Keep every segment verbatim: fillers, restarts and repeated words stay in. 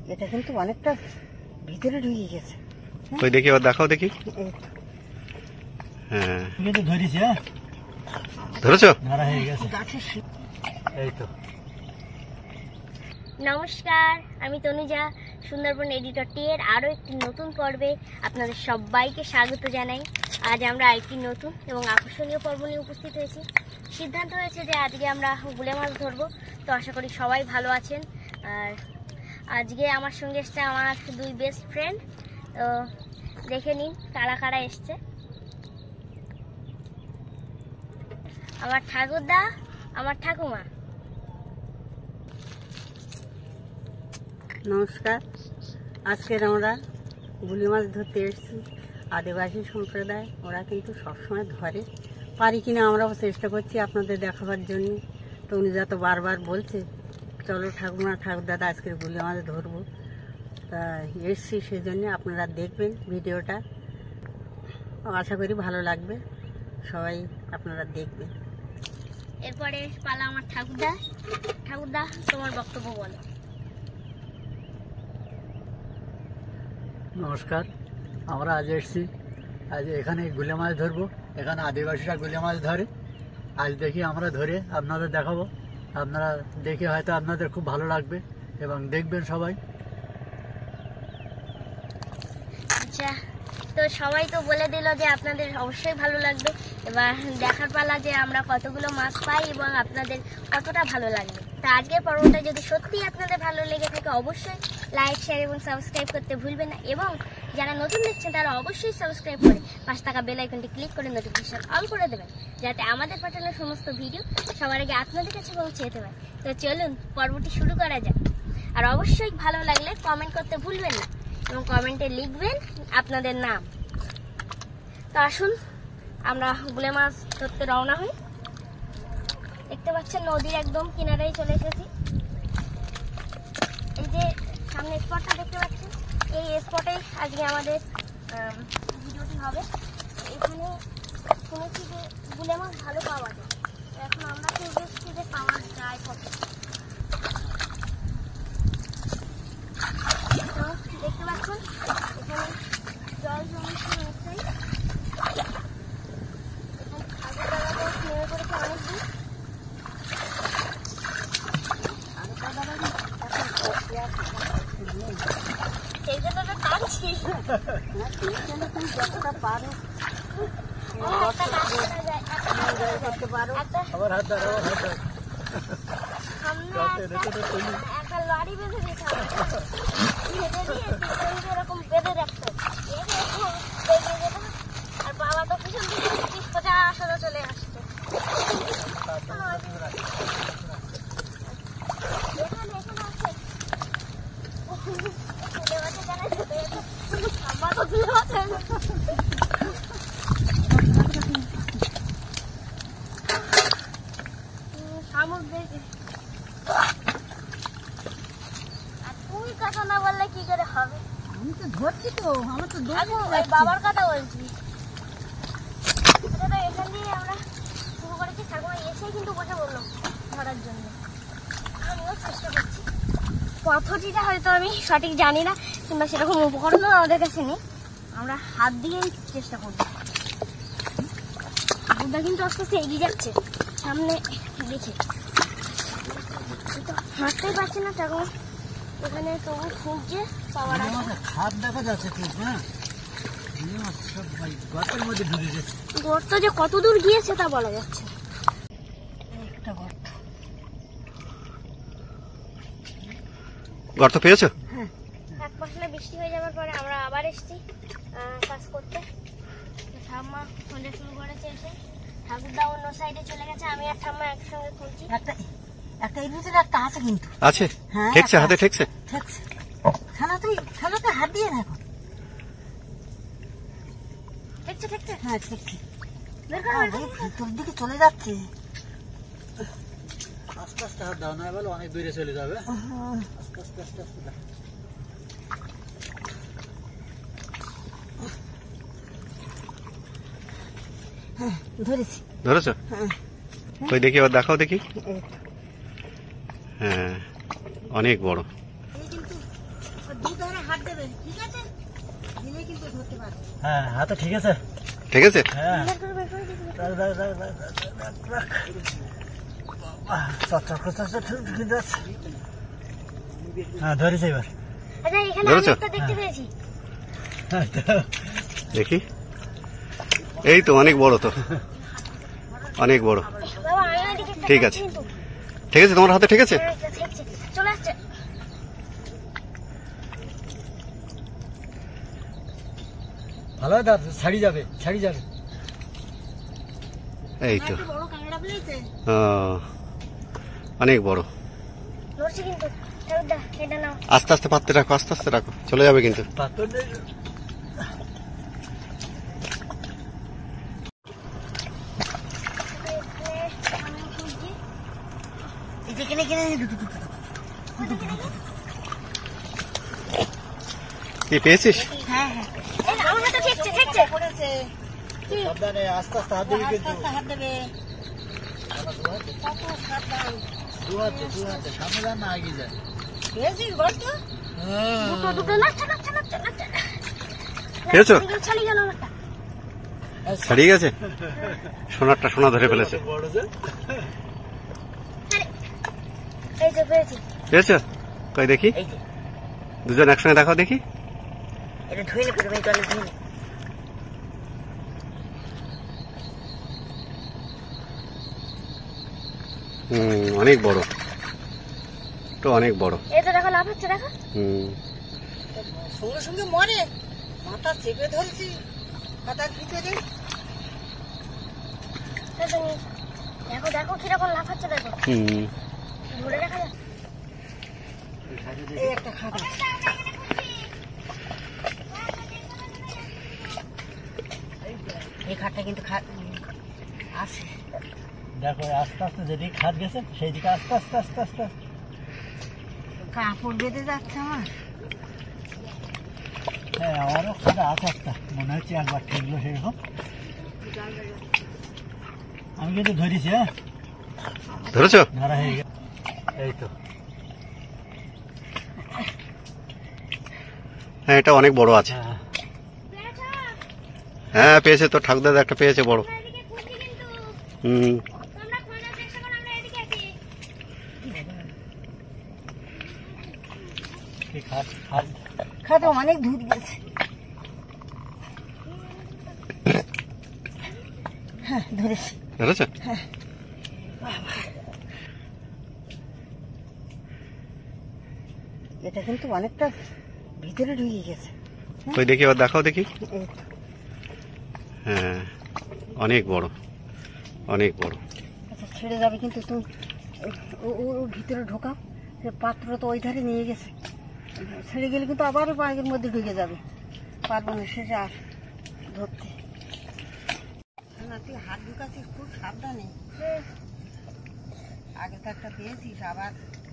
এটা কিন্তু অনেকটা ভিতরে ঢুকে গেছে। ওই দেখি, আবার দেখাও দেখি। হ্যাঁ ধরেছি। হ্যাঁ ধরেছো? ধরা হয়ে গেছে। এই তো। নমস্কার, আমি তনুজা, সুন্দরবন এডিটর টি এর আরও একটি নতুন পর্বে আপনাদের সবাইকে স্বাগত জানাই। আজ আমরা আরেকটি নতুন এবং আকর্ষণীয় পর্ব নিয়ে উপস্থিত হয়েছি। সিদ্ধান্ত হয়েছে যে আজকে আমরা গুলে মাছ ধরবো, তো আশা করি সবাই ভালো আছেন। আর আজকে আমার সঙ্গে এসছে আমার দুই বেস্ট ফ্রেন্ড, তো দেখে নিন কারা কারা এসছে। আমার ঠাকুরদা, আমার ঠাকুমা। নমস্কার, আজকের আমরা গুলি মাছ ধরতে এসেছি। আদিবাসী সম্প্রদায়, ওরা কিন্তু সবসময় ধরে, পারি কিনা আমরাও চেষ্টা করছি আপনাদের দেখাবার জন্য। তো উনি যত বারবার বলছে চলো ঠাকুমা ঠাকুরদাদা আজকের গুলি মাছ ধরবো, তা এসছি সেই জন্যে। আপনারা দেখবেন ভিডিওটা, আশা করি ভালো লাগবে, সবাই আপনারা দেখবেন। এরপরে পালা আমার ঠাকুরদা। ঠাকুরদা, তোমার বক্তব্য বলো। নমস্কার, আমরা আজ এসেছি, আজ এখানে গুলে মাছ ধরবো। এখানে আদিবাসীরা গুলে মাছ ধরে। আজ দেখি আমরা ধরে আপনাদের দেখাবো। আপনারা দেখে হয়তো আপনাদের খুব ভালো লাগবে এবং দেখবেন সবাই। আচ্ছা, তো সবাই তো বলে দিল যে আপনাদের অবশ্যই ভালো লাগবে। এবার দেখার পালা যে আমরা কতগুলো মাছ পাই এবং আপনাদের কতটা ভালো লাগবে। তা আজকের পর্বটা যদি সত্যি আপনাদের ভালো লেগে থাকে অবশ্যই লাইক, শেয়ার এবং সাবস্ক্রাইব করতে ভুলবেন না। এবং যারা নতুন দেখছেন তারা অবশ্যই সাবস্ক্রাইব করে পাশে থাকা বেল আইকনটি ক্লিক করে নোটিফিকেশন অল করে দেবেন, যাতে আমাদের পাঠানো সমস্ত ভিডিও সবার আগে আপনাদের কাছে পৌঁছে যেতে পারে। তো চলুন পর্বটি শুরু করা যাক। আর অবশ্যই ভালো লাগলে কমেন্ট করতে ভুলবেন না এবং কমেন্টে লিখবেন আপনাদের নাম। তো আসুন আমরা গুলে মাছ ধরতে রওনা হই। দেখতে পাচ্ছেন নদীর একদম কিনারেই চলে এসেছি। এই যে সামনে স্পটটা দেখতে পাচ্ছেন, এই স্পটেই আজকে আমাদের ভিডিওটি হবে। এখানে শুনেছি যে গুলে মাছ ভালো পাওয়া যায়। এখন আমরা তো দেখছি যে পাওয়া যায় কত। দেখতে পাচ্ছেন এখানে জল জমেছে অনেকটাই। এখানে আগের জায়গাটা নেমে পড়েছে অনেক দূর। সেই জন্য তো টানছি। যতটা পারো করতে পারো। একটা লরি বেঁধে দিতে হবে, এরকম বেঁধে রাখতে হবে। আর বাবা তো পিছন দিকে সোজা সোজা চলে আসছে। এখানে এখানে আছে ফুলে বাচ্চা জানাইছে আমার তো ফুলে বাচ্চা শামুক দেখি। আর তুই কথা না বললে কি করে হবে? আমি তো ধরছি, তো আমার তো বাবার কথা বলছি। এখান দিয়ে আমরা শুরু করেছি, ঠাকুমা এসেই কিন্তু বসে বললো ধরার জন্য। আমিও চেষ্টা করছি। পদ্ধতিটা হয়তো আমি সঠিক জানি না, কিংবা সেরকম উপকরণও আমাদের কাছে নেই। আমরা হাত দিয়েই চেষ্টা করব। ঠাকুরদা কিন্তু আস্তে আস্তে এগিয়ে যাচ্ছে, সামনে গেছে, হাঁটতেই পারছি না ঠাকুমা। এখানে তবু খুঁজছে পাওয়ার হাত দেখা যাচ্ছে খুব। হ্যাঁ, গর্তের মধ্যে ঢুকে গেছে। গর্ত যে কত দূর গিয়েছে তা বলা যাচ্ছে। একটা গর্ত। গর্ত পেয়েছো? হ্যাঁ, এক ফসলে বৃষ্টি হয়ে যাওয়ার পরে আমরা আবার এসেছি কাজ করতে। ঠাম্মা খোঁজা শুরু করেছে এসে। ঠাকুরদা অন্য সাইডে চলে গেছে, আমি আর ঠাম্মা একসঙ্গে খুঁজছি। একটা একটা এর ভিতরে একটা আছে কিন্তু। আছে? হ্যাঁ, ঠেকছে, হাতে ঠেকছে। ঠেকছে। খানা তুই খানাতে হাত দিয়ে রাখো। দেখছে দেখছে হ্যাঁ, ঠেকছে। বের করো, বের করো। ভিতর দিকে চলে যাচ্ছে। আস্তে আস্তে হাত দাও, না বলে অনেক দূরে চলে যাবে। আস্তে আস্তে আস্তে আস্তে দাও। হ্যাঁ, ধরেছি। ধরেছো? হ্যাঁ। ওই দেখি, আবার দেখাও দেখি। এই তো। হ্যাঁ, অনেক বড়। এই কিন্তু দুধারে হাত দেবেন, ঠিক আছে? দিলে কিন্তু ধরতে পারবে। হ্যাঁ হাতে ঠিক আছে। ঠিক আছে? হ্যাঁ বের করে বের করে দিবি। রাখ, রাখ, রাখ, রাখ, রাখ, রাখ, রাখ। বাহ, চচ্চর করে চচ্চর করে ঢুকে যাচ্ছে। হ্যাঁ ধরেছে এবার। আচ্ছা এখানে ধরেছো? আমি একটা দেখতে পেয়েছি। হ্যাঁ, দেখি। এই তো অনেক বড় তো, অনেক বড়। বাবা আমি ওইদিকে একটা ঠিক দেখছি আছে। কিন্তু। ঠিক আছে, তোমার হাতে ঠিক আছে? হ্যাঁ, এটা দেখছি। চলে আসছে। ভালো দাঁত ছাড়ি যাবে ছাড়ি যাবে। এই তো, একটা বড় কাঁকড়া পেয়েছে। আহ, অনেক বড়। নড়ছে কিন্তু। তাহলে দা এটা নাও। আস্তে আস্তে পাততে রাখো, আস্তে আস্তে রাখো, চলে যাবে কিন্তু। পাথর নেই। এখানে আমি খুঁজছি। এই যে কিনে কিনে কি পেয়েছিস? হ্যাঁ হ্যাঁ এই আমার হাতে ঠেকছে ঠেকছে। পড়েছে। সাবধানে আস্তে আস্তে হাত দিবি আস্তে কিন্তু। আস্তে হাত দেবে। কত সাবধান। দু হাতে দু হাতে সামনে যান না আগে যান। পেয়েছিস বল তো? দুটো দুটো নাচছে নাচছে নাচছে নাচছে। পেয়েছো? ছাড়িয়ে গেল আমারটা। ছাড়িয়ে গেছে? সোনারটা সোনা ধরে ফেলেছে। বড় যে এই যে পেয়েছি। পেয়েছো? কই দেখি, এই যে দুজন একসঙ্গে দেখাও দেখি। এটা ধুয়ে নেবে, তুমি জলে ধুয়ে নেবে। হুম, অনেক বড় তো, অনেক বড়। এই তো দেখো লাভ হচ্ছে দেখো। হুম, সঙ্গে সঙ্গে মরে, মাথা চেপে ধরছি হাতার ভিতরে। এই তো নিয়ে- দেখো দেখো কিরকম লাভ হচ্ছে দেখো। হুম, ধরে দেখা যাচ্ছে। এই একটা খাবার। এই খাটটা কিন্তু খা- আছে। দেখো আস্তে আস্তে যেদিকে খাদ গেছে সেই দিকে আস্তে আস্তে আস্তে আস্তে আস্তে। কাপড় বেঁধে যাচ্ছে আমার। হ্যাঁ আমারও খাদা আছে একটা, মনে হচ্ছে একবার ঠেকলো সেরকম। আমি কিন্তু ধরেছি। হ্যাঁ ধরেছো? ধরা হয়ে গেছে। এই তো হ্যাঁ, এটা অনেক বড় আছে। হ্যাঁ হ্যাঁ পেয়েছে তো, ঠাকুরদাদা একটা পেয়েছে বড়। আমরা এদিকে খুঁজছি কিন্তু। হুম, তোমরা খোঁজার চেষ্টা করো, আমরা এদিকে আছি। কি খাদ খাদ খাটে অনেক ধূপ গেছে। হ্যাঁ ধরেছি। ধরেছো? এটা কিন্তু অনেকটা ভিতরে ঢুকে গেছে। কই দেখি, এবার দেখাও দেখি। এই তো। হ্যাঁ, অনেক বড়, অনেক বড়। আচ্ছা ছেড়ে যাবে কিন্তু তুমি ও- ও ওর ভিতরে ঢোকাও। সে পাত্র তো ওই ধারে নিয়ে গেছে, ছেড়ে গেলে কিন্তু আবারও পায়ের মধ্যে ঢুকে যাবে, পারবো না শেষে আর ধরতে। না তুই হাত ঢুকাচ্ছিস খুব সাবধানে। আগে তো একটা পেয়েছিস আবার।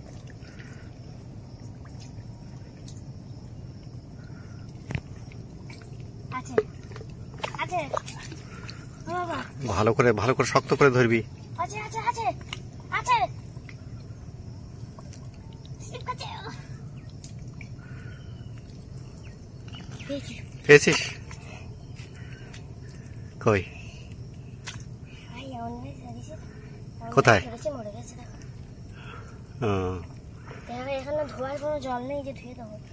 আছে আছে ও বাবা, ভালো করে, ভালো করে শক্ত করে ধরবি। আছে আছে আছে আছে স্লিপ করছে। পেয়েছি। পেয়েছিস? কই? ভাই এমন ভাবে ধরেছে, এমন কোথায়? ভাবে ধরেছে, মরে গেছে দেখো। ও, দেখো এখানে ধোয়ার কোনো জল নেই যে ধুয়ে দেবো।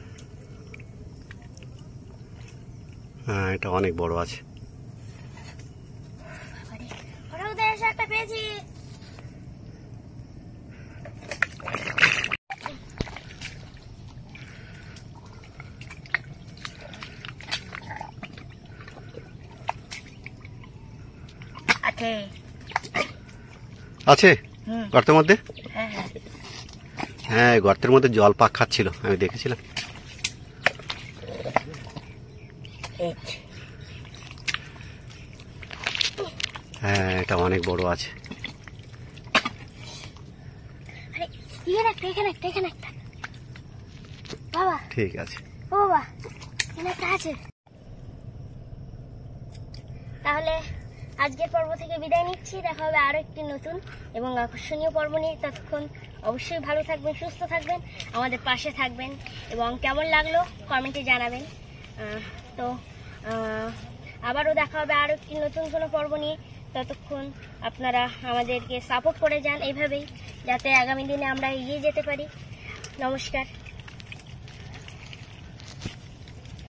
হ্যাঁ এটা অনেক বড় আছে। বাবারে, ওরা উদয় এসে একটা পেয়েছি। আছে। আছে হুম। গর্তের মধ্যে? হ্যাঁ হ্যাঁ হ্যাঁ, গর্তের মধ্যে জল পাক খাচ্ছিল, আমি দেখেছিলাম। এই হ্যাঁ এটা অনেক বড় আছে। আরে এখানে একটা এখানে একটা এখানে একটা বাবা, ঠিক আছে। ও বাবা এখানে একটা আছে। তাহলে আজকের পর্ব থেকে বিদায় নিচ্ছি। দেখা হবে আরো একটি নতুন এবং আকর্ষণীয় পর্ব নিয়ে। ততক্ষণ অবশ্যই ভালো থাকবেন, সুস্থ থাকবেন, আমাদের পাশে থাকবেন এবং কেমন লাগলো কমেন্টে জানাবেন। আহ, তো আহ, আবারও দেখা হবে আরও একটি নতুন কোনো পর্ব নিয়ে। ততক্ষণ আপনারা আমাদেরকে সাপোর্ট করে যান এইভাবেই, যাতে আগামী দিনে আমরা এগিয়ে যেতে পারি। নমস্কার।